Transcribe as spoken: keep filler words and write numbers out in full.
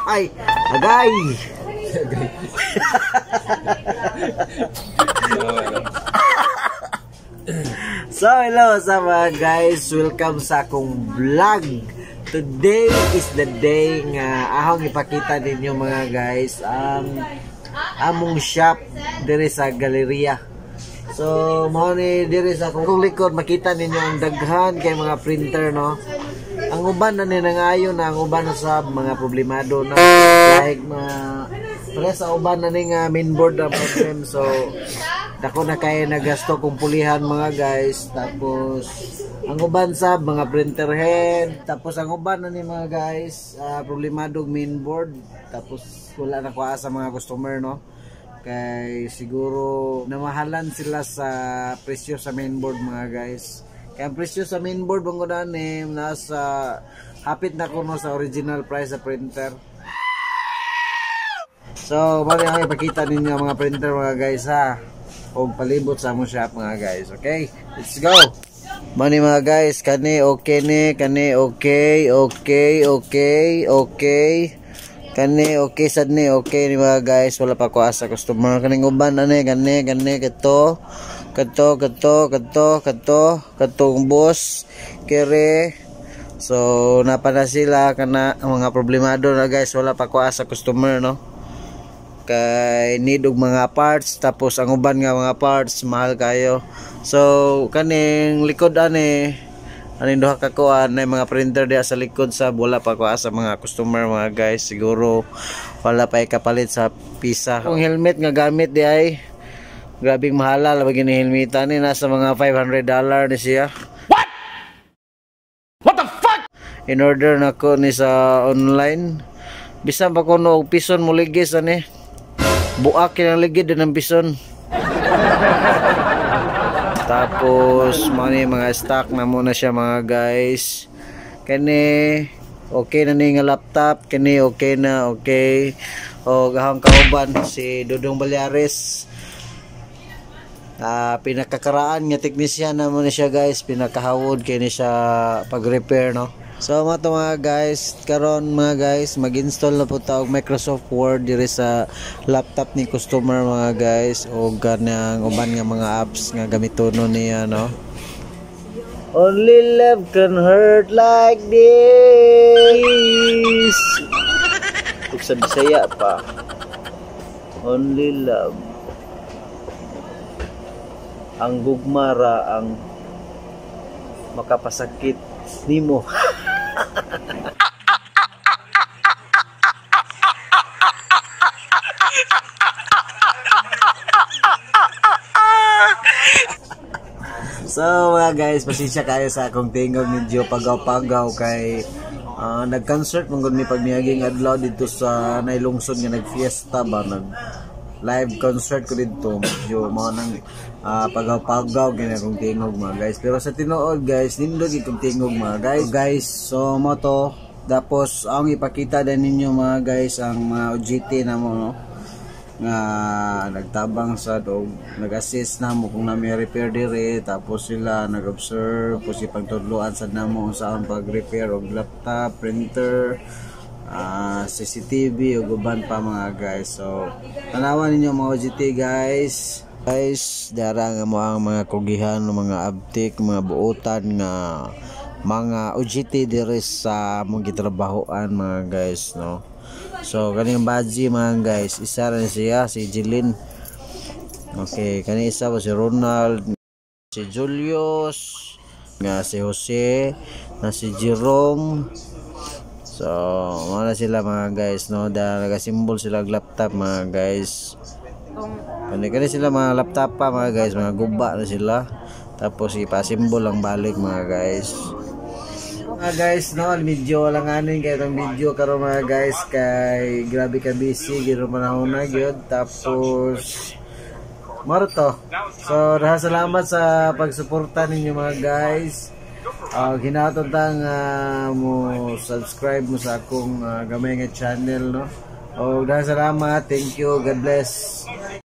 Ay, agay. So hello sa mga guys, welcome sa akong vlog. Today is the day nga ahong ipakita ninyo mga guys ang among shop diri sa galeria. So mao ni diri sa akong likod makita ninyo ang daghan kay mga printer no. Ang uban na ni nangayon na ang uban na sa mga problemado na like na para sa uban na ni nga mainboard na problem. So dako na kay nagasto kong pulihan mga guys. Tapos ang uban sa mga printer head. Tapos ang uban na ni mga guys uh, problemado mainboard. Tapos wala na kuha sa mga customer no. Kay siguro namahalan sila sa presyo sa mainboard mga guys. Kaya ang presyo sa mainboard bang kunan eh, nasa hapit na kuno sa original price sa printer. So bali ako ipakita ninyo mga printer mga guys ha. O palibot sa among shop mga guys. Okay, let's go. Mani mga guys, kani okay ni, kani okay, okay, okay, okay. Kani okay sad ni, okay ni mga guys. Wala pa ko asa customer kaning uban ani, kani kani kato. Kato kato kato kato katong boss kere. So napa na sila kana mga problemado na guys. Wala pa ko asa customer no. Kay need og mga parts, tapos ang uban nga mga parts mahal kayo. So kaning likod ani aning duha ka kuan na mga printer diha sa likod sa wala pa ko sa mga customer mga guys. Siguro wala pa ikapalit sa pisa. Kung helmet nga gamit di ay grabing mahala labag ni helmetan ni nasa mga five hundred dollars ni siya. What? What the fuck? In order na ko ni sa online. Bisan pa ko no pison mo ligis ani. Buak kinang ligid din ang bison. Tapos money mga stock na muna siya mga guys. Kani okay na ni nga laptop, kani okay na okay. O gahang kauban si Dudong Balyares. Ah uh, pinakakaraan nga teknisyan na muna siya guys, pinakahawod kay ni siya pag-repair no. So mga mga guys, karon mga guys, mag-install na po ta og Microsoft Word diri sa laptop ni customer mga guys o ganang uban nga mga apps nga gamiton niya no. Only love can hurt like this. Ug sa Bisaya pa. Only love. Ang gugmara ang makapasakit nimo. So mga guys, pasensya kayo sa akong tingog medyo pagaw-pagaw kay uh, nag-concert mong mi pagmiaging adlaw dito sa nailungsod nga nag-fiesta ba nag live concert ko dito medyo mo nang uh, pagaw-pagaw gina akong tingog mga guys. Pero sa tinuod guys, nindog ikong tingog mga guys. So, guys, so mo to tapos ang ipakita din ninyo mga guys ang mga O G T na mo no nga nagtabang sa dog nag-assist na mo kung na may repair dire, tapos sila nag-observe kung si pagtudloan sa namo sa ang pag-repair og laptop, printer, uh, C C T V ug uban pa mga guys. So tanawan ninyo mga O G T guys. Guys, dara nga mo ang mga kugihan ng mga abtik, mga buotan nga mga O G T dire sa mong gitrabahoan mga guys no. So kaning badge mga guys, isa rin siya si Jilin. Okay, kani isa po si Ronald, si Julius, nga si Jose, na si Jerome. So wala sila mga guys no, dahil nagasimbol sila laptop mga guys. Kani kani sila mga laptop pa mga guys, mga guba na sila. Tapos ipasimbol ang balik mga guys. Mga guys no, medyo lang anin kay itong video karon mga guys kay grabe ka busy giro manahon na gyud. Tapos maro to. So daghang salamat sa pagsuporta ninyo mga guys. Uh, hinaton tang uh, mo subscribe mo sa akong uh, gamay nga channel no. Oh daghang salamat, thank you, God bless.